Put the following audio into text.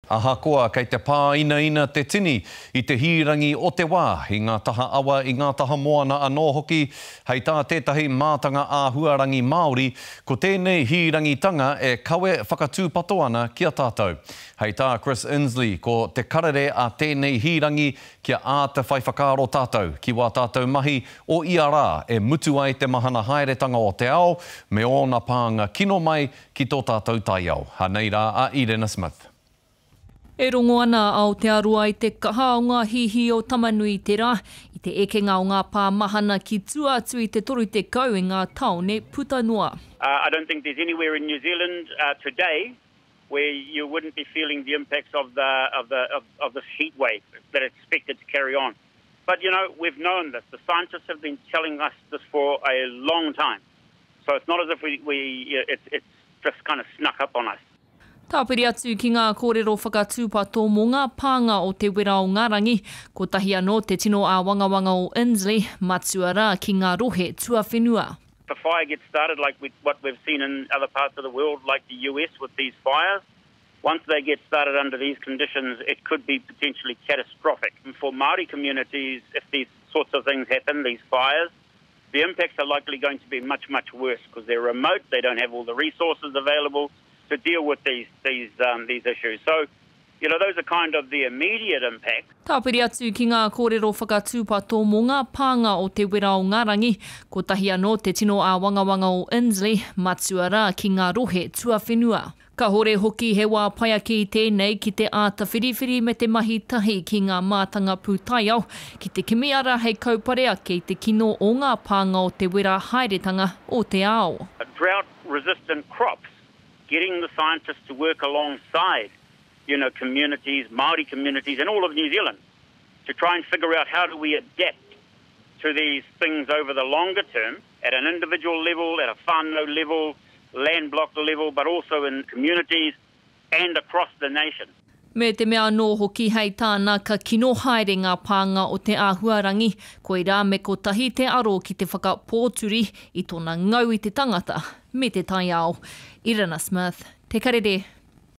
Ahakoa kei te pāina te tini I te hirangi o te wā, I ngā taha awa, I ngā taha moana anō hoki, hei tā tētahi mātanga āhuarangi Māori, ko tēnei hirangitanga e kawe whakatūpato ana kia tātou. Hei tā Chris Insley, ko te karere a tēnei hirangi kia āta whai whakaaro tātou, ki wā tātou mahi o ia rā e mutu ai te mahana haeretanga o te ao, me ōna pānga kino mai ki tō tātou tai au. Hanei rā a Irena Smith. E rongo ana au te arua I te kaha o ngā hihi o tamanui te rā, I te ekenga o ngā pāmahana ki tua atu I te toru te kau I ngā taone puta noa. I don't think there's anywhere in New Zealand today where you wouldn't be feeling the impacts of this heat wave that it's expected to carry on. But you know, we've known this. The scientists have been telling us this for a long time. So it's not as if it's just kind of snuck up on us. Tāpiri atu ki ngā kōrero whakatūpato mō ngā pānga o te wera o Ngārangi, ko tahi anō te tino a wangawanga o Insley, matua rā ki ngā rohe tuawhenua. If a fire gets started like what we've seen in other parts of the world, like the US with these fires, once they get started under these conditions, it could be potentially catastrophic. And for Māori communities, if these sorts of things happen, these fires, the impacts are likely going to be much, much worse because they're remote, they don't have all the resources available to deal with these issues. So, you know, those are kind of the immediate impacts. Tāpiri atu ki ngā kōrero whakatūpato mō ngā pānga o te wera o Ngārangi, ko tahi anō te tino a wangawanga o Insley, matua rā ki ngā rohe tuawhenua. Ka hore hoki he wā paia ki tēnei ki te āta whiriwhiri me te mahi tahi ki ngā mātanga pūtai au, ki te kimiara hei kauparea ki te kino o ngā pānga o te wera haeretanga o te ao. Drought-resistant crops, getting the scientists to work alongside, you know, communities, Māori communities, and all of New Zealand to try and figure out how do we adapt to these things over the longer term at an individual level, at a whānau level, land block level, but also in communities and across the nation. Me te mea nō hoki hei tāna ka kino haere ngā pānga o te āhuarangi, koe rā me ko tahi te aro ki te whakapōturi I tōna ngau I te tangata, me te tai ao. Irena Smith, te Karere.